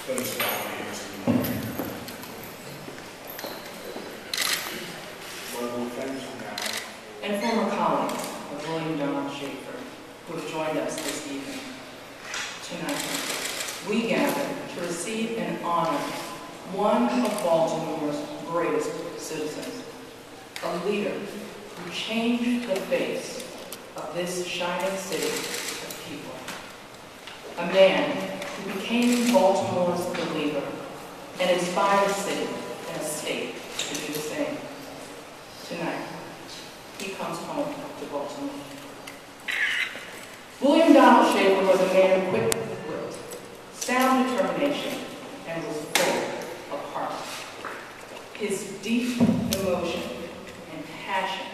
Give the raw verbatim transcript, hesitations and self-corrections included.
Please allow me to speak. Well, thanks for now. And former colleagues of William Donald Schaefer, who have joined us this evening. Tonight, we gather to receive and honor one of Baltimore's greatest citizens, a leader who changed the face of this shining city of people, a man who became Baltimore's believer and inspired a city and a state to do the same. Tonight, he comes home to Baltimore. William Donald Schaefer was a man of quick wit, sound determination, and was full of heart. His deep emotion and passion